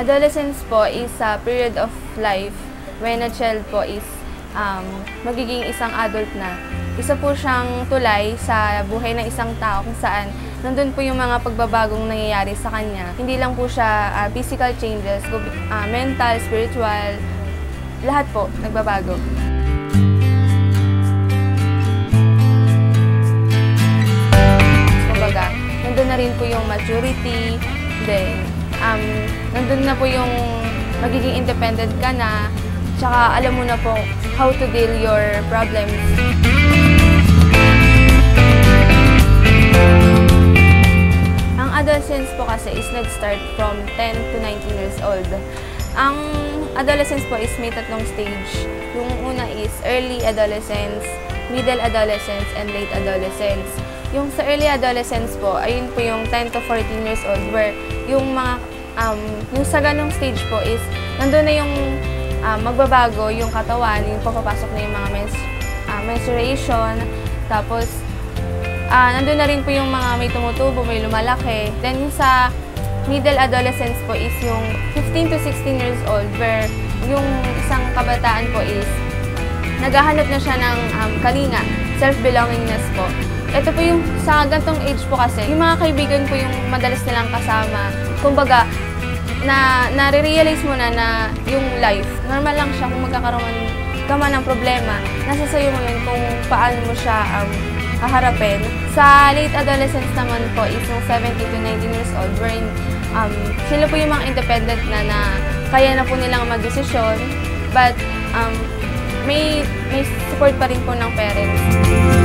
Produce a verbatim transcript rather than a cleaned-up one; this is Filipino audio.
Adolescence po is a period of life when a child po is um, magiging isang adult na. Isa po siyang tulay sa buhay ng isang tao kung saan nandun po yung mga pagbabagong nangyayari sa kanya. Hindi lang po siya uh, physical changes, uh, mental, spiritual, lahat po nagbabago. Kumbaga, nandun na rin po yung maturity, then um, nandun na po yung magiging independent ka na, tsaka alam mo na po how to deal your problems. Ang adolescence po kasi is nag-start from ten to nineteen years old. Ang adolescence po is may tatlong stage. Yung una is early adolescence, middle adolescence, and late adolescence. Yung sa early adolescence po, ayun po yung ten to fourteen years old where yung mga, um, yung sa ganong stage po is nandun na yung uh, magbabago yung katawan, yung papapasok na yung mga mens uh, menstruation, tapos uh, nandun na rin po yung mga may tumutubo, may lumalaki. Then yung sa middle adolescence po is yung fifteen to sixteen years old where yung isang kabataan po is naghahanap na siya ng um, kalinga, self-belongingness po. Ito po yung sa gantong age po kasi, yung mga kaibigan po yung madalas nilang kasama. Kumbaga, na nare-realize mo na na yung life, normal lang siya kung magkakaroon ka man ng problema. Nasa sayo mo yun kung paano mo siya um, haharapin. Sa late adolescence naman po is yung seventeen to nineteen years old wherein um, sila po yung mga independent na na kaya na po nilang mag-desisyon but um, may, may support pa rin po ng parents.